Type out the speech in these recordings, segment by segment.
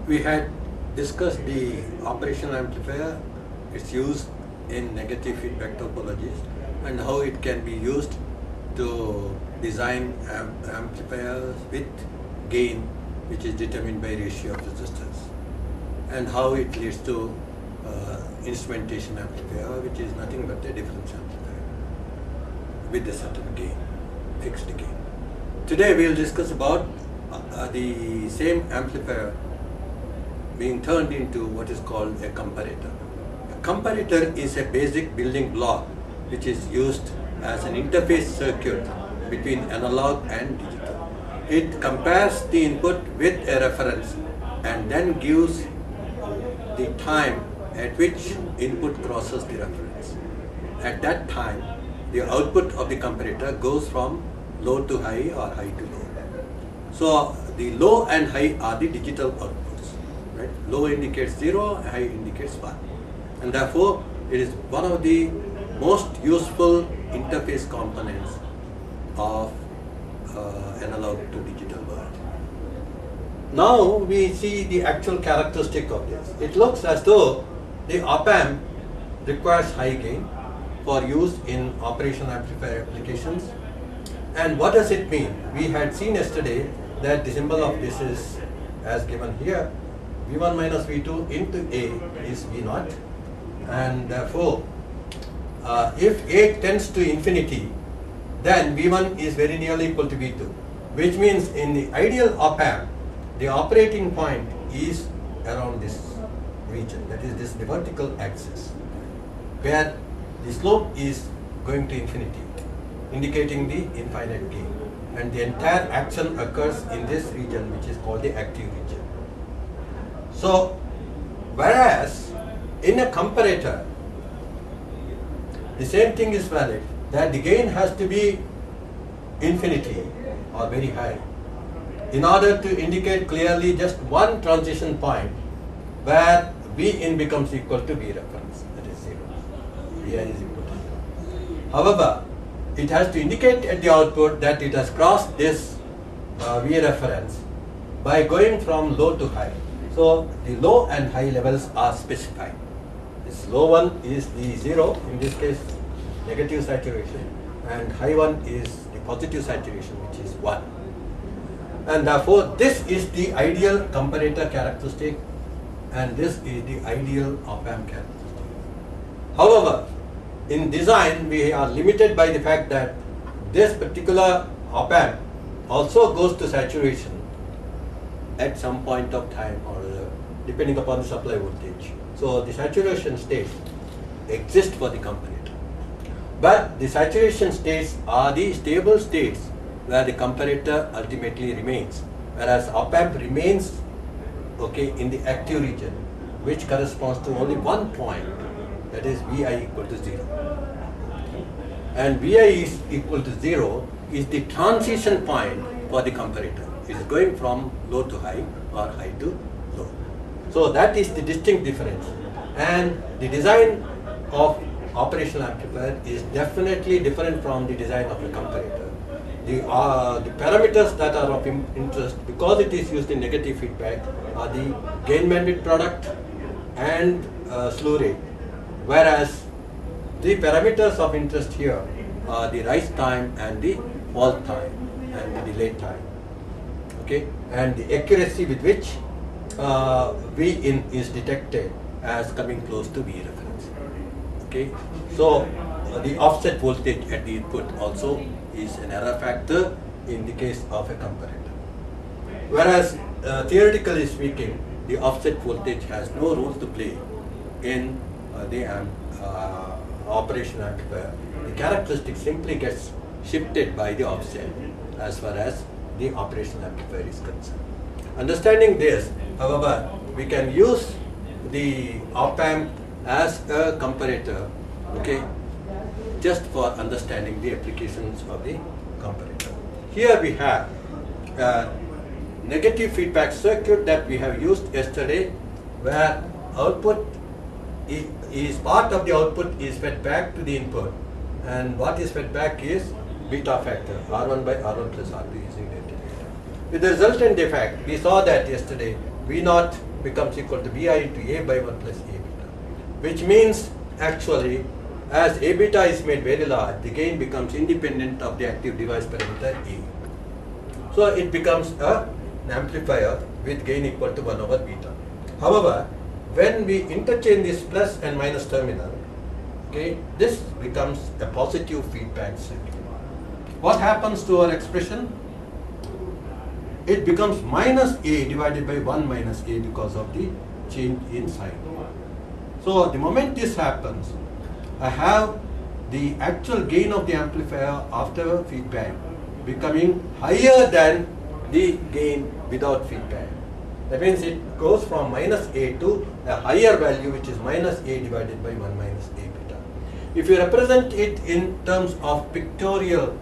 We had discussed the operational amplifier, its use in negative feedback topologies, and how it can be used to design amplifiers with gain which is determined by ratio of resistors, and how it leads to instrumentation amplifier, which is nothing but a difference amplifier with a certain gain, fixed gain. Today we will discuss about the same amplifier being turned into what is called a comparator. A comparator is a basic building block which is used as an interface circuit between analog and digital. It compares the input with a reference and then gives the time at which input crosses the reference. At that time, the output of the comparator goes from low to high or high to low. So the low and high are the digital outputs. Right? Low indicates 0, high indicates 1. And therefore, it is one of the most useful interface components of analog to digital world. Now we see the actual characteristic of this. It looks as though the op-amp requires high gain for use in operational amplifier applications. And what does it mean? We had seen yesterday that the symbol of this is as given here. V1 minus V2 into A is V0, and therefore if A tends to infinity, then V1 is very nearly equal to V2, which means in the ideal op-amp, the operating point is around this region, that is the vertical axis, where the slope is going to infinity, indicating the infinite gain, and the entire action occurs in this region, which is called the active region. So, whereas in a comparator, the same thing is valid, that the gain has to be infinity or very high in order to indicate clearly just one transition point where V in becomes equal to V reference, that is 0. Vi is equal to 0. However, it has to indicate at the output that it has crossed this V reference by going from low to high. So the low and high levels are specified. This low one is the 0, in this case negative saturation, and high one is the positive saturation, which is 1. And therefore this is the ideal comparator characteristic, and this is the ideal op-amp characteristic. However, in design we are limited by the fact that this particular op-amp also goes to saturation at some point of time or depending upon the supply voltage. So the saturation state exists for the comparator. But the saturation states are the stable states where the comparator ultimately remains, whereas op-amp remains in the active region, which corresponds to only one point, that is Vi equal to 0. And Vi is equal to 0 is the transition point for the comparator. It is going from low to high or high to low. So that is the distinct difference. And the design of operational amplifier is definitely different from the design of a comparator. The parameters that are of interest, because it is used in negative feedback, are the gain bandwidth product and slew rate, whereas the parameters of interest here are the rise time and the fall time and the delay time, and the accuracy with which V in is detected as coming close to V reference. So the offset voltage at the input also is an error factor in the case of a comparator. Whereas theoretically speaking, the offset voltage has no role to play in the operational amplifier. The characteristic simply gets shifted by the offset as far as the operational amplifier is concerned. Understanding this, however, we can use the op-amp as a comparator, just for understanding the applications of the comparator. Here we have a negative feedback circuit that we have used yesterday, where output is part of the output is fed back to the input, and what is fed back is beta factor, R1 by R1 plus R2 using the integrator. With the resultant effect, we saw that yesterday V naught becomes equal to Vi into A by 1 plus A beta, which means actually as A beta is made very large, the gain becomes independent of the active device parameter A. So it becomes an amplifier with gain equal to 1 over beta. However, when we interchange this plus and minus terminal, okay, this becomes a positive feedback circuit. What happens to our expression? It becomes minus A divided by 1 minus A because of the change in sign. So the moment this happens, I have the actual gain of the amplifier after feedback becoming higher than the gain without feedback. That means it goes from minus A to a higher value, which is minus A divided by 1 minus A beta. If you represent it in terms of pictorial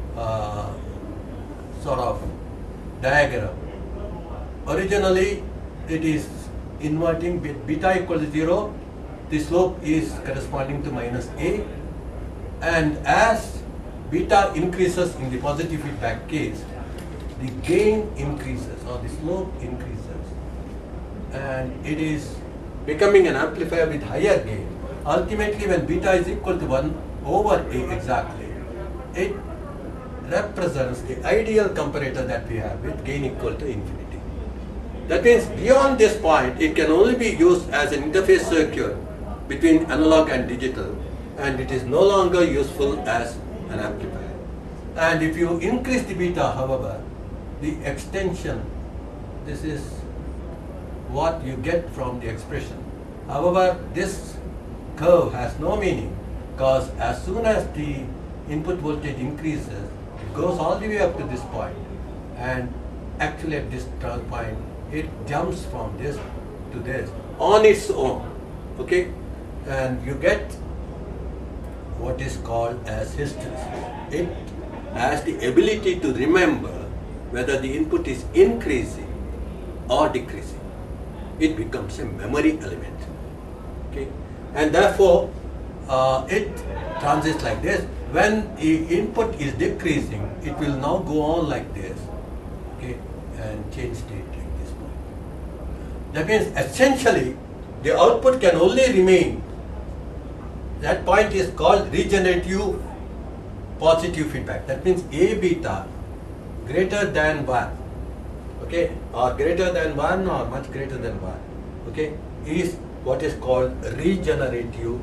sort of diagram, originally it is inverting with beta equal to 0, the slope is corresponding to minus A, and as beta increases in the positive feedback case, the gain increases or the slope increases, and it is becoming an amplifier with higher gain. Ultimately, when beta is equal to 1 over A exactly, it represents the ideal comparator that we have with gain equal to infinity. That means beyond this point, it can only be used as an interface circuit between analog and digital, and it is no longer useful as an amplifier. And if you increase the beta, however, the extension, this is what you get from the expression. However, this curve has no meaning, because as soon as the input voltage increases, it goes all the way up to this point, and actually at this point, it jumps from this to this on its own, okay? And you get what is called as hysteresis. It has the ability to remember whether the input is increasing or decreasing. It becomes a memory element, okay? And therefore, it transits like this. When the input is decreasing, it will now go on like this, okay, and change state like this point. That means essentially, the output can only remain. That point is called regenerative positive feedback. That means A beta greater than 1, okay, or greater than 1 or much greater than 1, okay, is what is called regenerative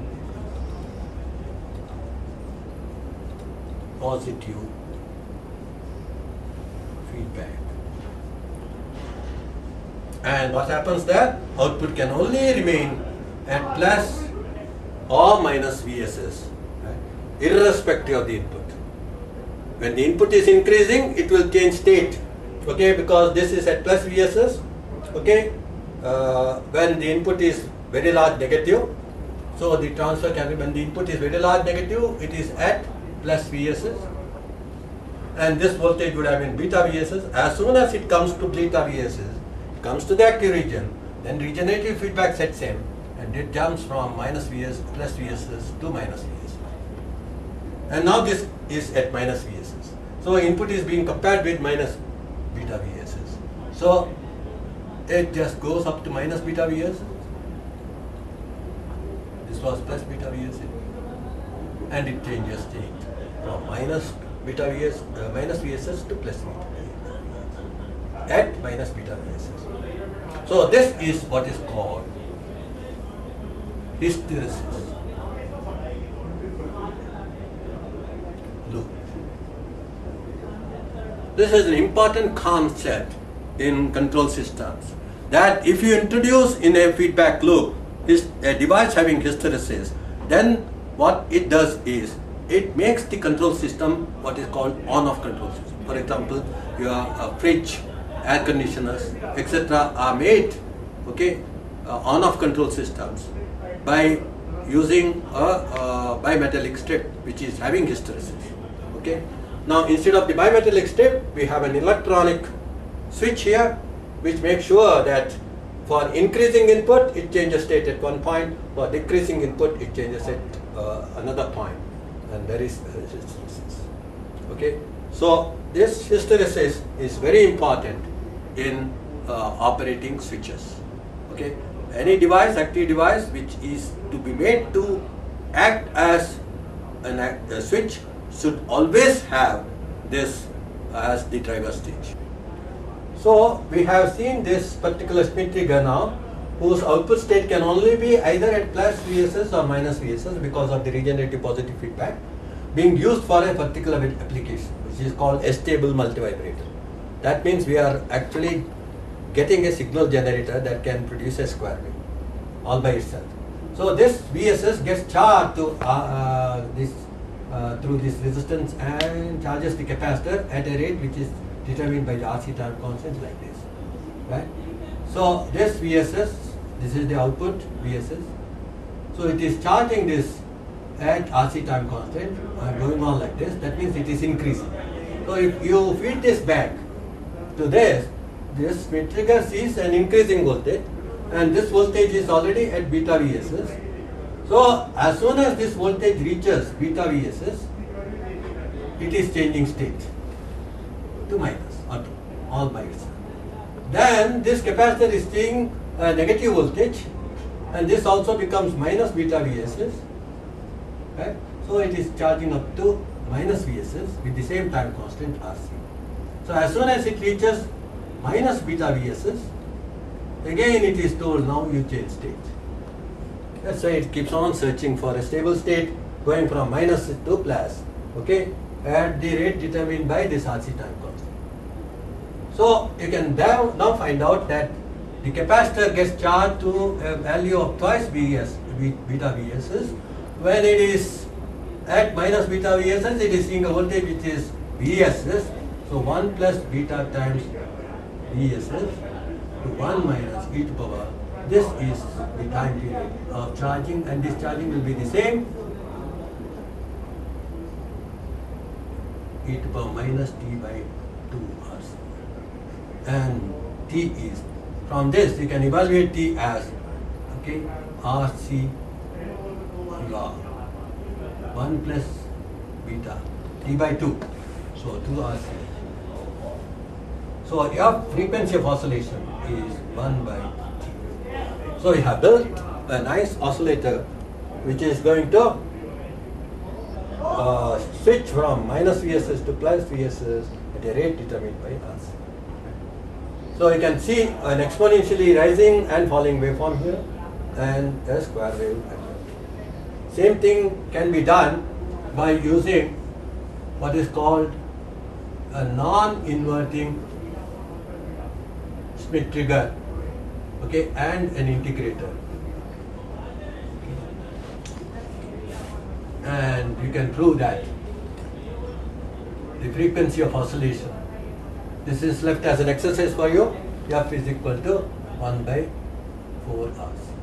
positive feedback. And what happens there? Output can only remain at plus or minus VSS, right, irrespective of the input. When the input is increasing, it will change state, okay, because this is at plus VSS, okay. When the input is very large negative, so the transfer can be, when the input is very large negative, it is at plus VSS, and this voltage would have been beta VSS. As soon as it comes to beta VSS, comes to the active region, then regenerative feedback sets in, and it jumps from minus VS plus VSS to minus VSS. And now this is at minus VSS. So input is being compared with minus beta VSS. So it just goes up to minus beta VSS. This was plus beta VSS, and it changes state from minus beta VSS, minus VSS to plus beta VSS at minus beta VSS. So this is what is called hysteresis loop. This is an important concept in control systems, that if you introduce in a feedback loop a device having hysteresis, then what it does is it makes the control system what is called on-off control system. For example, your fridge, air conditioners, etc. are made, okay, on-off control systems by using a bimetallic strip which is having hysteresis, okay. Now instead of the bimetallic strip, we have an electronic switch here which makes sure that for increasing input it changes state at one point, for decreasing input it changes at another point, and there is hysteresis, okay. So this hysteresis is very important in operating switches. Okay, any device, active device, which is to be made to act as a switch should always have this as the driver stage. So we have seen this particular Schmitt trigger now, whose output state can only be either at plus VSS or minus VSS because of the regenerative positive feedback being used for a particular application, which is called a stable multivibrator. That means we are actually getting a signal generator that can produce a square wave all by itself. So this VSS gets charged to through this resistance and charges the capacitor at a rate which is determined by the RC time constant like this, right? So this VSS, this is the output VSS. So it is charging this at RC time constant going on like this. That means it is increasing. So if you feed this back to this Schmitt trigger sees an increasing voltage, and this voltage is already at beta VSS. So as soon as this voltage reaches beta VSS, it is changing state to minus or to all by itself. Then this capacitor is seeing a negative voltage, and this also becomes minus beta VSS. Right? So it is charging up to minus VSS with the same time constant RC. So as soon as it reaches minus beta VSS, again it is told now you change state. That's why it keeps on searching for a stable state going from minus to plus, okay, at the rate determined by this RC time constant. So you can now find out that the capacitor gets charged to a value of twice beta VSS. When it is at minus beta VSS, it is seeing a voltage which is VSS. So 1 plus beta times VSS to 1 minus e to power. This is the time period of charging, and this charging will be the same, e to power minus t by 2 RC. And t is, from this you can evaluate t as, okay, RC log 1 plus beta t by 2, so 2 RC. So your frequency of oscillation is 1 by t. So we have built a nice oscillator which is going to switch from minus VSS to plus VSS at a rate determined by us. So you can see an exponentially rising and falling waveform here and a square wave. Same thing can be done by using what is called a non-inverting Schmitt trigger, okay, and an integrator. And you can prove that the frequency of oscillation, this is left as an exercise for you, F is equal to 1 by 4 RC.